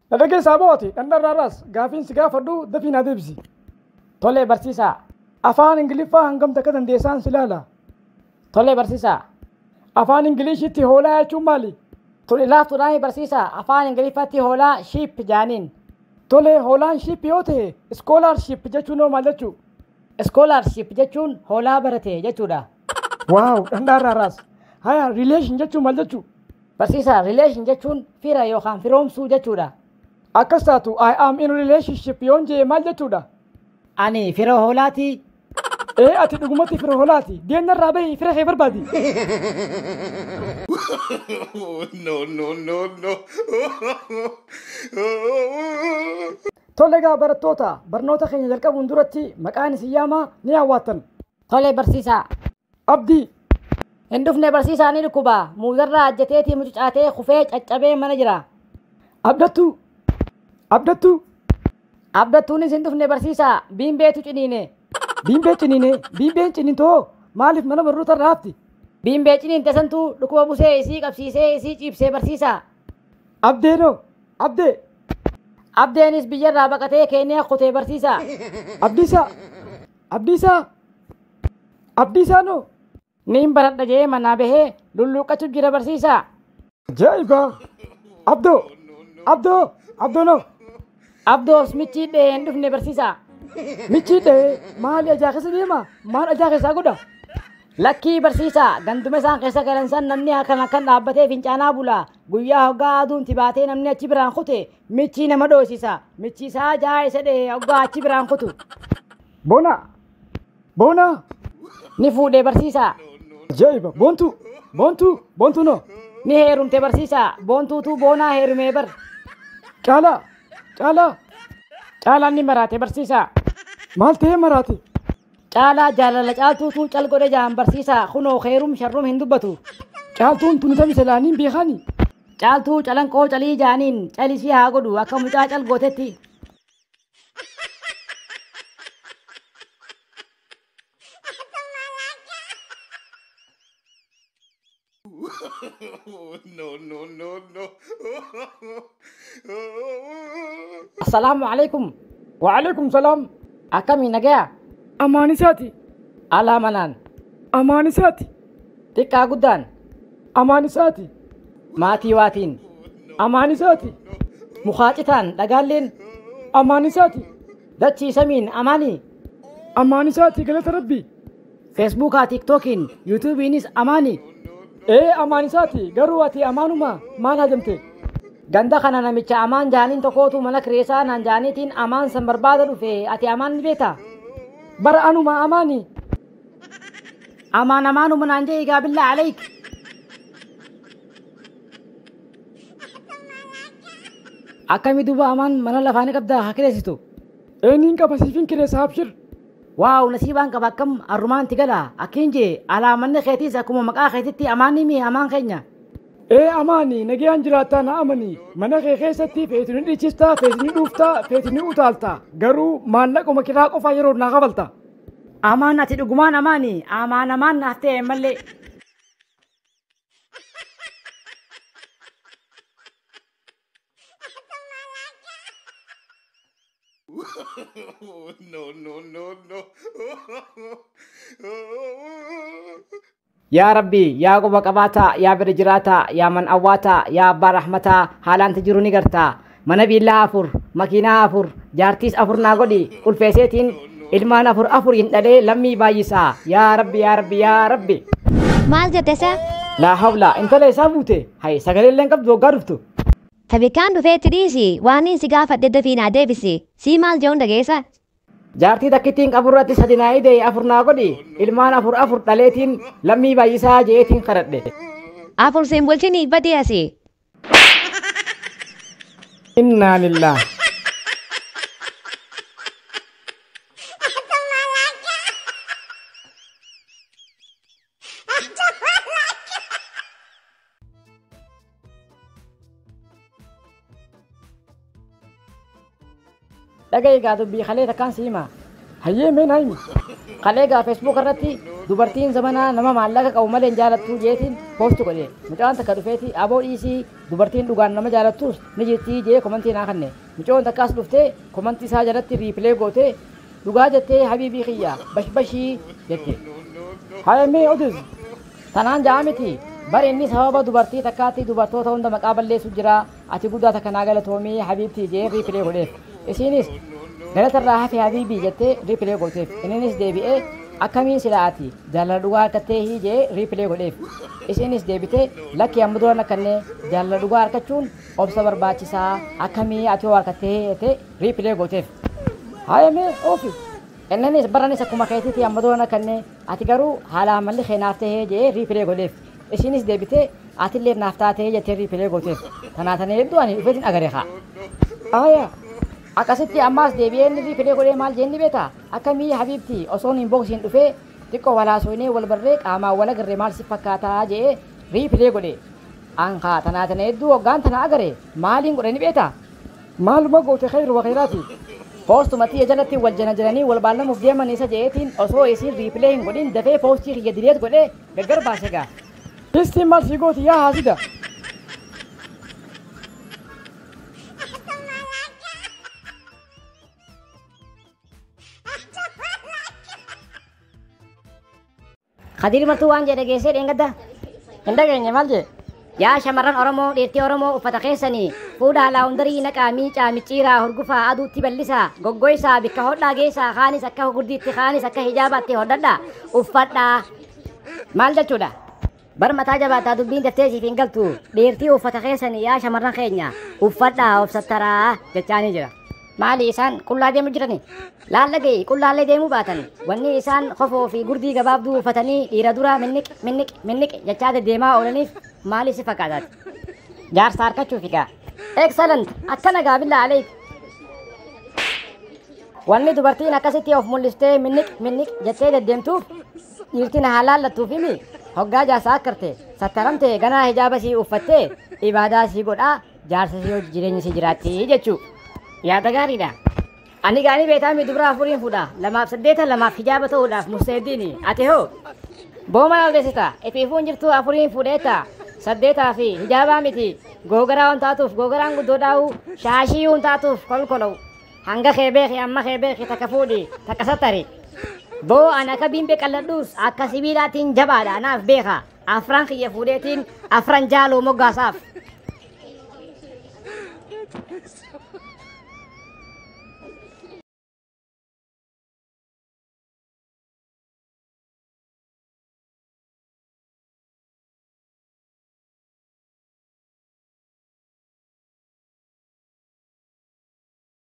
Nadhagee saabawaati dhandharraarraas gaafiin si gaafadhu dafii na deebisi. Tole barsiisaa. Afaan Ingiliffaa hangam takka dandeessaan si laala. Tole barsiisaa. Afaan Ingiliishitti hoolaa jechuun maali? Tole laaftuudhaan barsiisaa. Afaan Ingiliffaatti hoolaa shiip jaaniin. Tole hoolaan shiip yoo ta'e iskoolaarship jechuun hoo maal jechuu? Iskoolaarship jechuun hoolaa barate jechuudha. Waaw dhandharraarraas. Haya rileeshin jechuun maal jechuu? Barsiisaa rileeshin jechuun fira yookaan firoomsuu jechuudha. Akkas taatu I am in relationship yoon jee maal jechuudha? Ani fira hoolaati. Ati dhugumatti fira hoolaati. Deemnarraa bahi fira kee barbaadi. No. Tole egaa barattoota barnoota keenya jalqabuun duratti maqaan isin yaamaa ni hawwaattan. Tole barsiisaa. Abdii. Hin dhufne barsiisaa ni dhukkuba. Muuzarraa ajjateetii mucucaatee kufee caccabee mana jira. Abdattuu. Abdattuunis hin dhufne barsiisaa. Biimbeetu ciniine. Biimbee ciniine. Biimbeen cinintoo maaliif mana barnoota irraa hafti? Biimbee ciniinte santuu dhukkuba busee isii qabsiisee isii ciibsee barsiisaa. Abdeenoo. Abdee. Abdeenis biyyarraa baqatee Keeniyaa kutee barsiisaa. Abdiisaanoo. Niin baradha jee manaa bahee lulluuqqachuuf jira barsiisaa. Ajaa'iba. Abdoonoo. Abdoos michiidhee hin dhufne barsiisaa. Michiidhee maali ajaa keessa deema? Maal ajaa keessaa godha? Lakkii barsiisaa ganduma isaan keessa galan san namni akkan dhaabbatee fincaanaa bulaa. Guyyaa hoggaa aduun tibaatee namni achi biraan kute michii nama dhoosisa. Michiisaa jaa isa dhee hoggaa achi biraan kutu. Boona. Ni fuudhee barsiisaa. Ajaa'iba. Boontuu noo. Ni heerumte barsiisaa. Boontuutu boonaa heerumee bar. Caalaan ni maraate barsiisaa. Maal ta'ee maraate? Caalaa jaalala caaltuutu cal godhe jaan barsiisaa. Kunoo heerum sharrum hin dubbatu. Caaltuun tuni tamisa laaniin beekani. Caaltuu calanqoo calii jaaniin calisii haa godhu akka mucaa cal gootetti. No. Assalaamu alaikum. Waalaikum salaam. Akkamii nagaya? Amaanisaati. Alaa manaan. Amaanisaati. Xiqqaa guddaan. Amaanisaati. Maatii waatiin. Amaanisaati. Mukaacitaan dhagaalleen. Amaanisaati. Dachii samiin amaanii. Amaanisaati galata rabbii. Feesbuukaa, Tiktookiin, Yuutuubiinis amaanii. Amaanisaati garuu ati amaanuma maal hajamte? Ganda kana namicha amaan jaaniin tokkootu mana kireessaa naan jaaniitiin amaan san barbaada dhufe ati amaan ni beektaa? Bara anuma amaanii. Amaanuma naan jee egaa billaa alayk. Akkami duuba amaan mana lafaanii qabdaa haa kireessitu? Niin qaba siifin kireessa habshir. Waaw nasiibaan qaba akkam arrumaan tigala akkiin jee alaamanni keetiis akkuma maqaa keetitti amaanii mi amaan keenya. Amaanii nagayaan jiraattaa na amanii mana kee keessatti feeti ni dhichistaa feeti ni dhuuftaa feeti ni utaaltaa garuu maallaquma kiraa qofaa yeroo naa kafalta. Amaan ati dhugumaan amaanii amaan naaf ta'e mallee. No. Yaa Rabbi, yaa quba qabaataa, yaa bira jiraataa, yaa man awwaataa, yaa abbaa rahmataa, haalaan jiru ni gartaa. Mana biillaa 4, makiinaa 4, jaartiis 4 naa godhi, ulfeeseetiin ilmaan 4 hin dhalee lammii baay'isaa. Yaa Rabbi. Maal jette saa? Laa hawla, intala isaa buute. Hay sagaleelleen qabdu waggaa dhuftu. Tabikaan dhufeetti dhiisi waan inni si gaafadhe dafii naa deebisi. Sii maal jechuun dhageessa? Jaartii takkittiin qaburratti 3 naa idee 4 naa godhi, ilmaan 4 dhaleetiin lammii baay'isaa jeetiin kadhadhe. 4 siin bulchini badii asii. Innaa lillah. Dhagaye gaa dubbii kalee takkaan siima. Hayyee mee naayimi. Kalee gaa feesbuuk irratti dubartiin zamanaa nama maallaqa qabu malee hin jaalattuu jeetiin poostu godhe mucaan takka dhufeeti aboo dhiisii dubartiin dhugaan nama jaalattus ni jirtii jee komantii naa kanne mucoon takkaas dhuftee komantii isaa jalatti riipilee gootee dhugaa jettee habiibii kiyya bashbashii jette hayamee odus tanaan ja'a miti bari inni sababa dubartii takkaatti dubartoota hunda maqaa balleessu jira ati guddaa takka naa galatoomii habiibtii jee riipilee godheef isiinis galatarraa hafe habiibii jettee riipilee gooteef inninis deebi'ee akkamiin silaati jaalala dhugaa harkattee jee riipilee godheef isiinis deebitee lakki amma dura nakkannee jaalala dhugaa harkachuun obsa barbaachisaa akkamii ati hoo harkattee jette riipilee gooteef hayamee oofi inninis baranis akkuma keetiiti amma dura nakkannee ati garuu haala amalli keenaaf tahee jee riipilee godheef isiinis deebitee atillee naaf taatee jettee riipilee gooteef tanaatanii hedduu ani dhufeetiin agaree haa aayaa akkasitti ammaas deebi'ee inni riipilee godhee maal jeenni beeta akkamii habiibti osoon hin boksiin dhufee xiqqoo walaasoinee wal barree qaamaan wal agarree maal si fakkaataa jee riipilee godhe ankaa tanaatana hedduu hoggaan tana agare maaliin godhani beeta maaluma goote khayru wakheeraati poostumatti jalatti wal jana jiranii wal baallamuuf deeman isa jeetiin osoo isiin riipilee hin godhin dafee poostii kiyya dileet godhee gargar baase gaa istiin maal si gooti yaa haasida Khadiri martuu waan jedhe geessee dheengadda hin dhageenye maal jee yaa shamarran Oromoo dhiirtii Oromoo uffata keessanii fuudhaa laawundarii naqaa miicaa micciiraa hurgufaa aduutti bal'isaa goggoysaa bikka hodhaa geessaa kaanis akka gurdiitti kaanis akka hijaabaatti hodhadhaa uffadhaa maal jechuudha bar mataa jabaataa dubbiin daftee siif hin galtu dhiirtii uffata keessanii yaa shamarran keenya uffadhaa of sattaraa jechaanii jira maali isaan qullaa deemu jirani laalla ga'e qullaallee deemuu baatan wanni isaan kofoo fi gurdii gabaabduu uffatanii dhiira dura minniq jechaa deddeemaa oolaniif maali si fakkaataati jaarsa harkachuu figaa excellent akkana gaabilla aleek wanni dubartiin akkasitti of mul'istee minniq jettee deddeemtuuf dhiirtiin haa laallattuuf himi hoggaa jaarsa akkarte sattaramte ganaa hijaaba sii uffattee ibaadaa sii godhaa jaarsa sii hojii jireenya sii jiraatti jechuu yaada gaariidha ani gaanii beetaami dubra afuriin fuudha lamaaf saddeeta lamaaf hijaaba ta'uudhaaf musteeddiini ati hoo booma aldeessita ifiifuun jirtu afuriin fuudheetta saddeetaa fi hijaabaa miti googaraa waan taatuuf googaraan guddoo dhaa'u shaashii waan taatuuf kolkolou hanga kee beeki amma kee beeki takka fuudhi takka sattari boo ani akka biimbee qalladhuus akka sibiilaatiin jabaadha anaaf beeka afran kiyya fuudheetiin afran jaaloo moggaasaaf